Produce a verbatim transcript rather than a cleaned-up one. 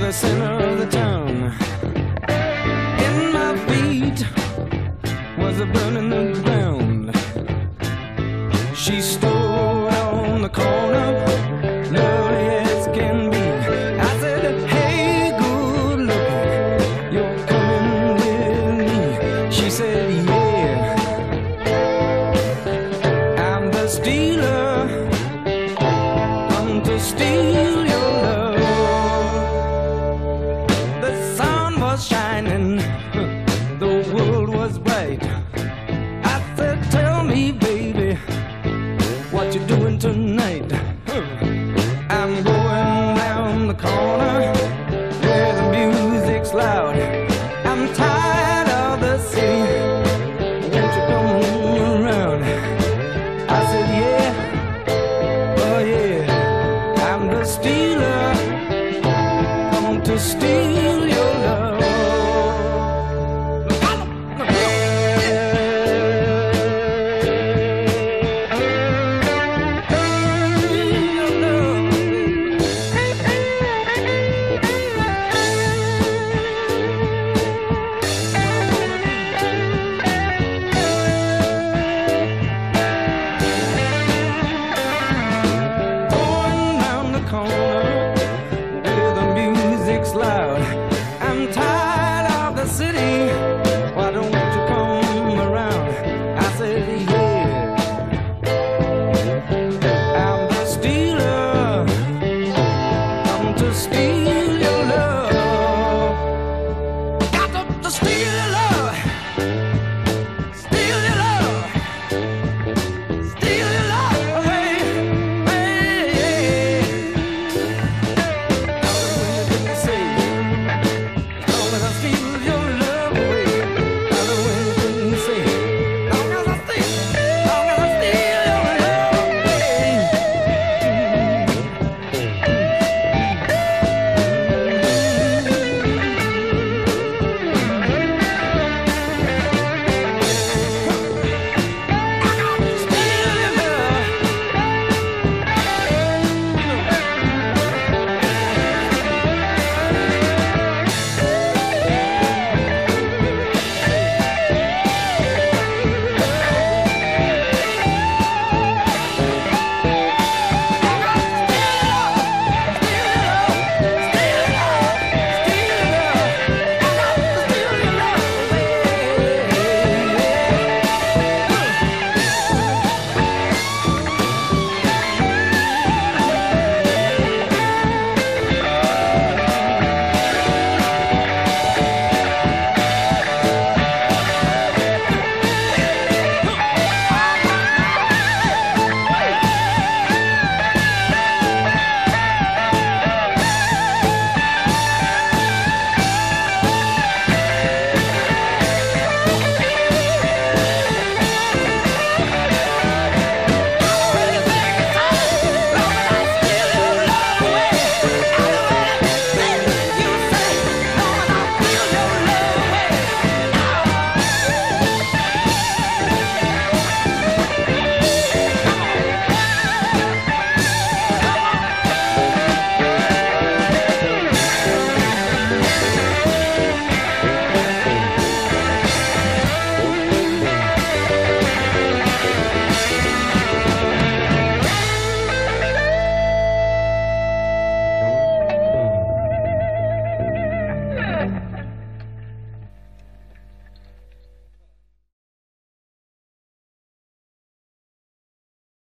the center of the town. In my feet was a burn in the ground. She stood on the corner, lovely as can be. I said, hey, good looking, you're coming with me. She said, yeah, I'm the stealer, come to steal your love. The sun was shining, the world was bright. I said, tell me, baby, what you doing tonight? I'm going down the corner where the music's loud. I'm tired of the city, won't you come around? I said, yeah, oh yeah, I'm the stealer, come to steal